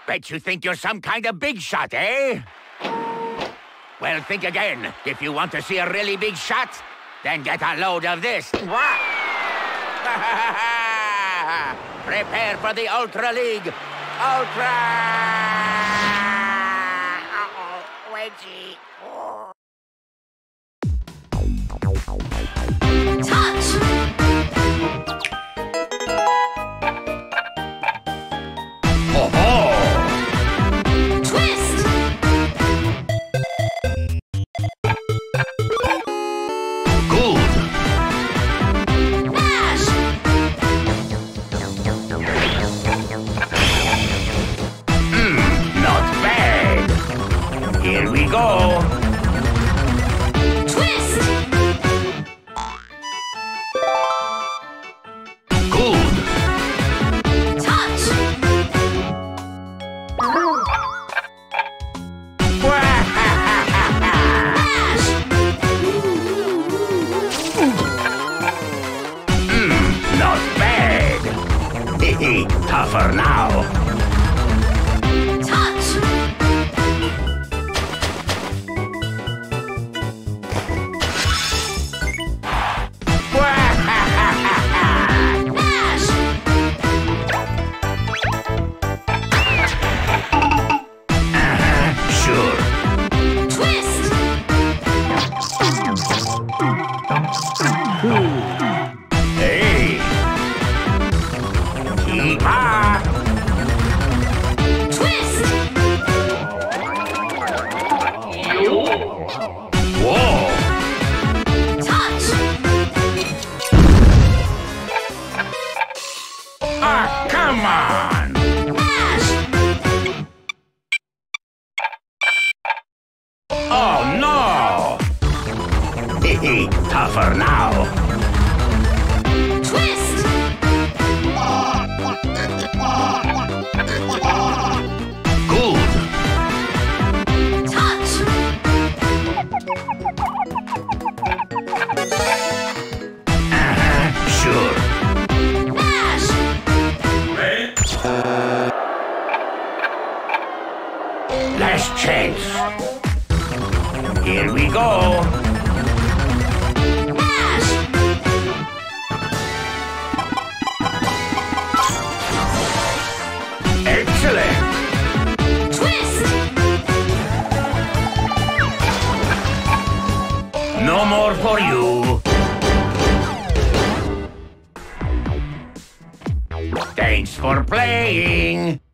Bet you think you're some kind of big shot, eh? Well, think again. If you want to see a really big shot, then get a load of this. Prepare for the Ultra League. Ultra! Uh-oh, Wedgie. Oh. Touch! Oh-ho! Twist! Good! Mash! Not bad. Here we go. Twist! Good. Touch! Mash! Not bad. Tougher now. Touch! Mash! Sure. Twist! Hey. Keeper. Twist! Whoa. Touch! Ah, come on. Mash! Oh, no. Tougher now. Twist! Good. Touch! Sure. Mash! Last chance. Here we go. Mash! Excellent. Twist! No more for you. Thanks for playing.